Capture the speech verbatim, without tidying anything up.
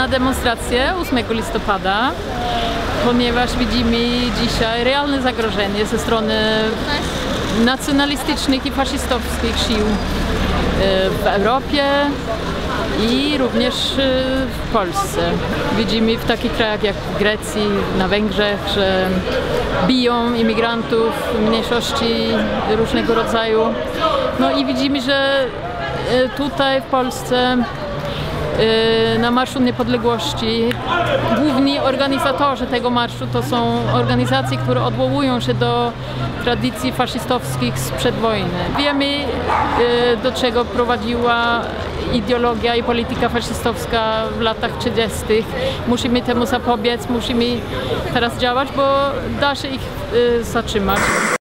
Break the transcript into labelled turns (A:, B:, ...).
A: na demonstrację ósmego listopada, ponieważ widzimy dzisiaj realne zagrożenie ze strony nacjonalistycznych i faszystowskich sił w Europie i również w Polsce. Widzimy w takich krajach jak w Grecji, na Węgrzech, że biją imigrantów, mniejszości różnego rodzaju. No i widzimy, że tutaj w Polsce na Marszu Niepodległości główni organizatorzy tego marszu to są organizacje, które odwołują się do tradycji faszystowskich sprzed wojny. Wiemy, do czego prowadziła ideologia i polityka faszystowska w latach trzydziestych. Musimy temu zapobiec, musimy teraz działać, bo da się ich zatrzymać.